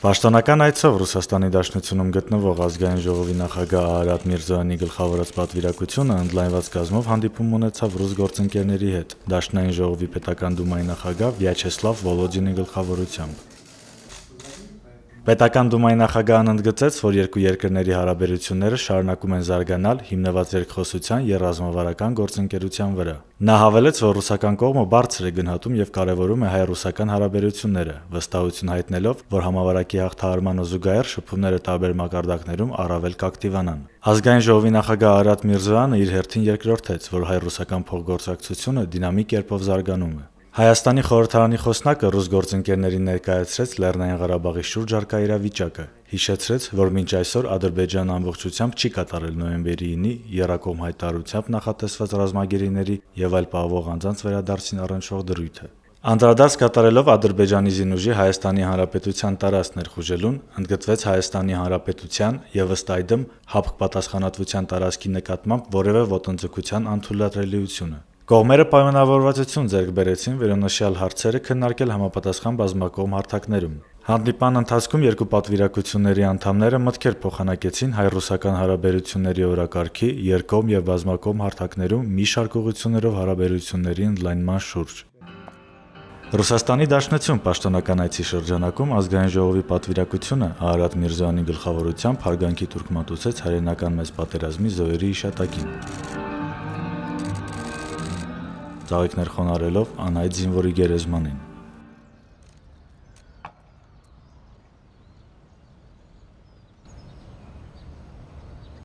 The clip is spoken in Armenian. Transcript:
Պաշտոնական այցով Ռուսաստանի Դաշնությունում գտնվող Ազգային ժողովի նախագահ Արարատ Միրզոյանի գլխավորած պատվիրակությունը ընդլայնված կազմով հանդիպում ունեցավ ռուս գործընկերների հետ, Դաշնային ժողովի Պետական դումայի նախագահ Վյաչեսլավ Վոլոդինի գլխավորությամբ։ Պետական դումայի նախագահն ընդգծեց, որ երկու երկրների հարաբերությունները շարունակում են զարգանալ հիմնված երկխոսության և ռազմավարական գործընկերության վրա։ Նա հավելեց, որ ռուսական կողմը բարձր է գնահատում և կարևորում է հայ-ռուսական հարաբերությունները, վստահություն հայտնելով, որ համավարակի հաղթահարմանը զուգահեռ շփումները տարբեր մակարդակներում առավել կակտիվանան։ Ազգային ժողովի նախագահ Արարատ Միրզոյանը իր հերթին երկրորդեց, որ հայ-ռուսական փոխգործակցությունը դինամիկ կերպով զարգանում է։ Հայաստանի խորհրդարանի խոսնակը ռուս գործընկերներին ներկայացրեց Լեռնային Ղարաբաղի շուրջ առկա իրավիճակը, հիշեցրեց, որ մինչ այսօր Ադրբեջանը ամբողջությամբ չի կատարել նոյեմբերի 9-ի եռակողմ հայտարարությամբ նախատեսված ռազմագերիների և այլ պահվող անձանց վերադարձին առնչվող դրույթը։ Անդրադարձ կատարելով Ադրբեջանի զինուժի Հայաստանի Հանրապետության տարածք ներխուժելուն, ընդգծեց Հայաստանի Հանրապետության և ըստ այդմ հապկ պատասխանատվության տարածքի նկատմամբ որևէ ոտնձգության անթույլատրելիությունը։ Կողմերը պայմանավորվածություն ձեռք բերեցին վերոնշյալ հարցերը քննարկել համապատասխան բազմակողմ հարթակներում։ Հանդիպման ընթացքում երկու պատվիրակությունների անդամները մտքեր փոխանակեցին հայ-ռուսական հարաբերությունների օրակարգի, երկկողմ և բազմակողմ հարթակներում մի շարք ուղղություններով հարաբերությունների ընդլայնման շուրջ։ Ռուսաստանի Դաշնություն պաշտոնական այցի շրջանակում Ազգային ժողովի պատվիրակությունը Արարատ Միրզոյանի գլխավորությամբ հարգանքի տուրք մատուցեց հայրենական մեծ պատերազմի զոհերի հիշատակին։ Ծաղիկներ խոնարհելով անհայտ զինվորի գերեզմանին։